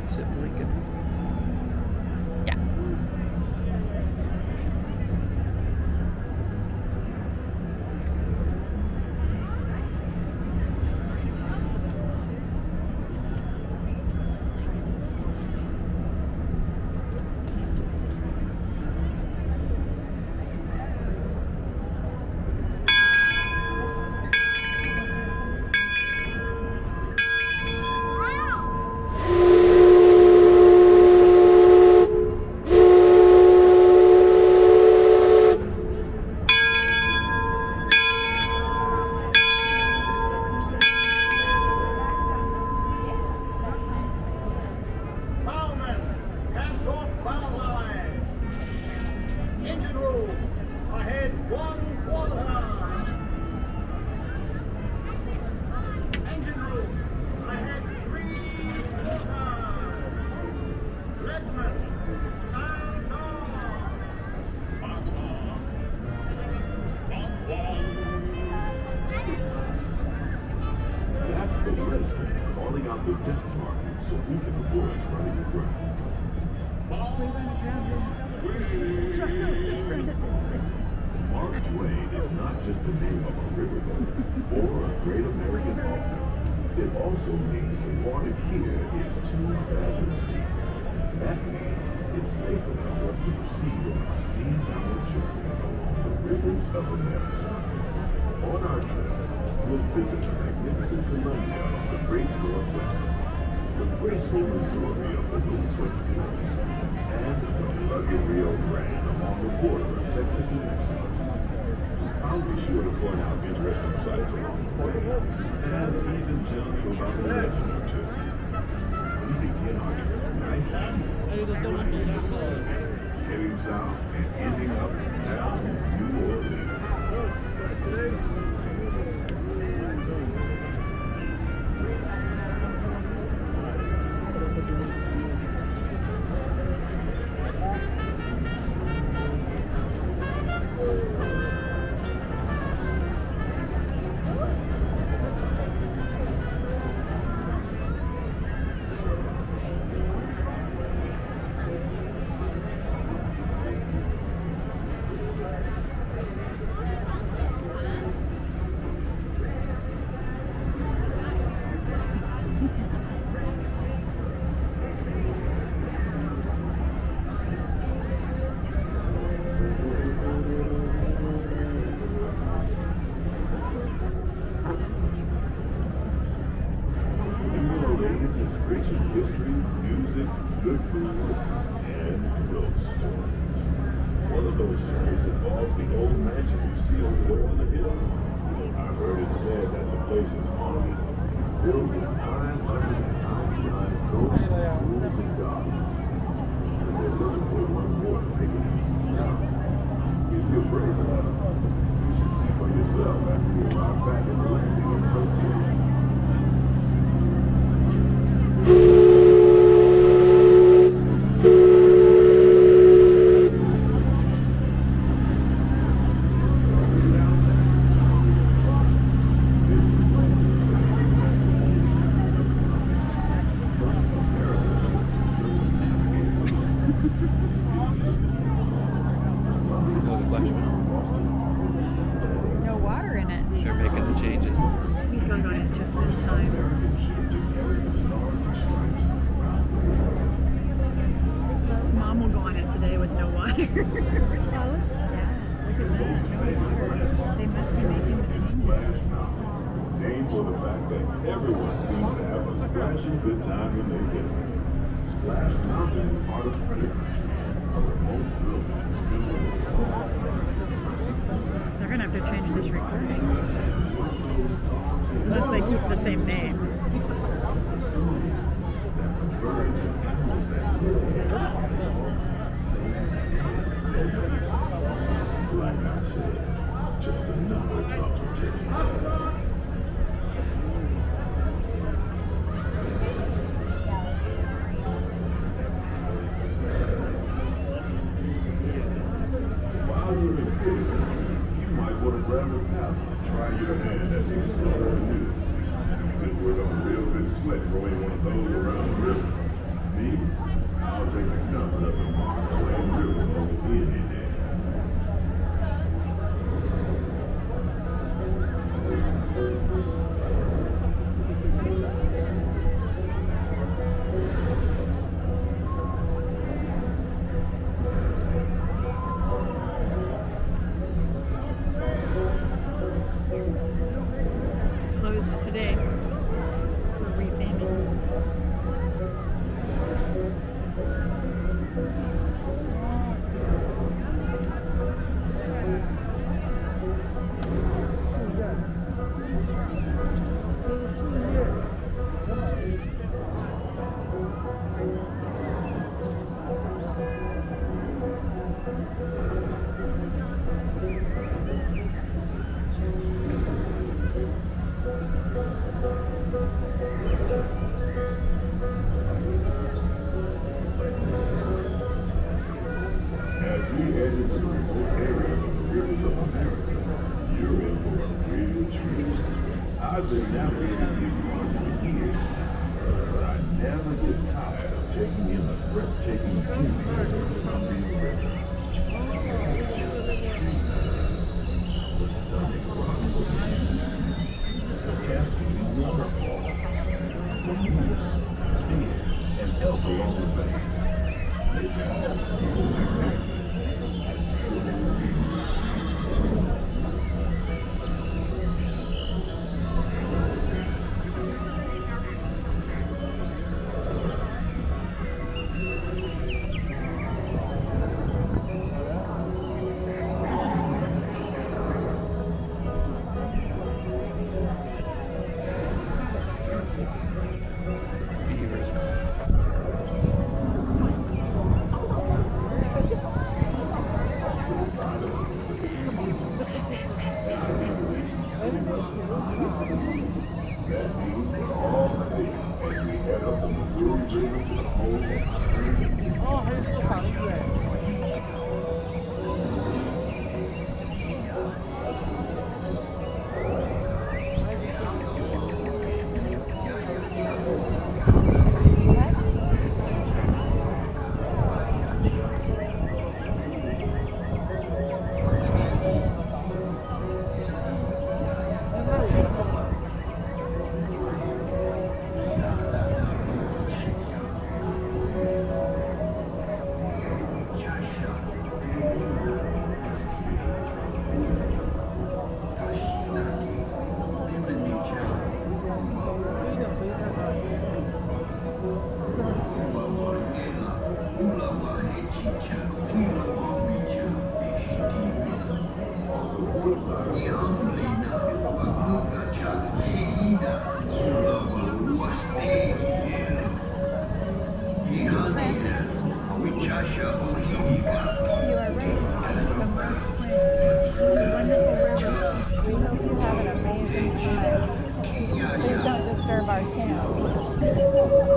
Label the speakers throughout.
Speaker 1: Exit blinking.
Speaker 2: Yeah.
Speaker 3: Mark Twain is not just the name of a riverboat or a great American author. It also means the water here is 2 fathoms deep. That means it's safe enough for us to proceed on our steam-powered journey along the rivers of America. On our trip, we'll visit the magnificent Columbia of the Great Northwest, the graceful Missouri of the windswept plains, and the rugged Rio Grande along the border of Texas and Mexico. I'll be sure to point out interesting sights along the way, and even tell you about a legend or two. We begin our trip right here in Mississippi, heading south and ending up down in New Orleans. History, music, good food, and ghost stories. One of those stories involves the old mansion you see over there on the hill. I've heard it said that the place is haunted, filled with 999 ghosts, ghouls, and goblins. And they're looking for one more to make it count. If you're brave enough, you should see for yourself after you arrive back at the landing in Frontier.
Speaker 2: No water in it.
Speaker 1: They're making the changes.
Speaker 2: We got on it just in time. Mom will go on it today with no water. Is it closed? Yeah. Look at that. No water. They must be making the changes.
Speaker 3: Named for the fact that everyone seems to have a splashing good time when they visit. Splash Mountain is part of Credit Country, a remote wilderness filled with tall plants.
Speaker 2: They're going to have to change this recording. Unless they keep the same name.
Speaker 3: Birds and animals that live like I said, just another talking tale. While you're in Italy, you might want to grab a paddle and try your hand at the explorer canoe. Good work on a real good sweat rowing one of those around the river. Me, I'll take the comfort of the Mark Twain Riverboat any day.
Speaker 2: Closed today for repayment.
Speaker 3: As we head into the remote areas of the rivers of America, you're in for a real treat. I've been navigating these waters for years, but I never get tired of taking in the breathtaking beauty of the Columbia River. Just the trees, the stunning rock formations, the cascading waterfalls, the moose, deer, and elk along the banks. It's all so amazing and so peaceful. That means we're all clear as we head up the Missouri River to the home of
Speaker 2: You are right. The Mark Twain. Wonderful river. We hope you have an amazing time. Please don't disturb our camp.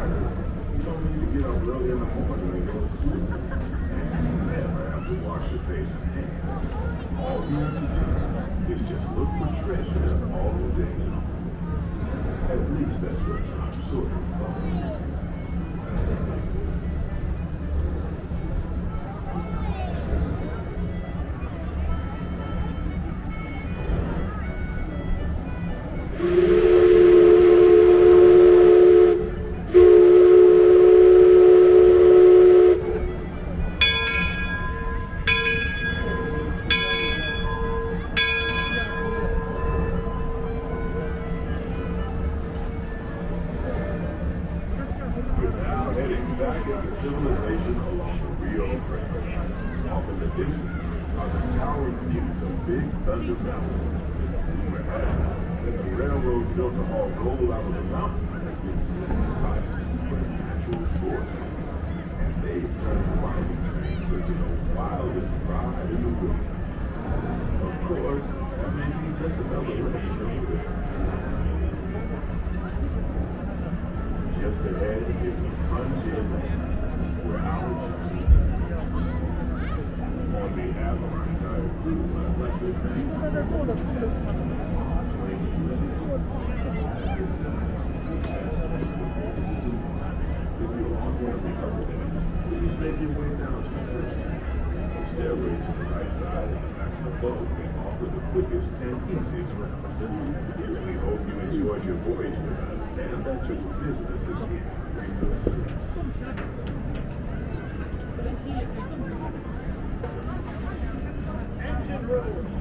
Speaker 3: rider, you don't need to get up early in the morning and go to sleep. And you never have to wash your face and hands. All you have to do is just look for treasure all day long. At least that's what Tom Sawyer thought. Back into civilization along the Rio Grande. Off in the distance are the towering peaks of Big Thunder Mountain. Rumor has it that the railroad built to haul gold out of the mountain has been seized by supernatural forces, and they've turned the mining trains into the wildest ride in the wilderness. Of course, that may be just another race. Just ahead is the frontier land, where our journey on behalf of our entire crew, I'd like to thank Twain Riverboat. At this time, if you're on one of the upper decks, please make your way down to the first deck. The stairway to the right side and the back of the boat can offer the quickest and easiest route. We hope you enjoyed your voyage with us and that you'll visit us again real soon. Engine room.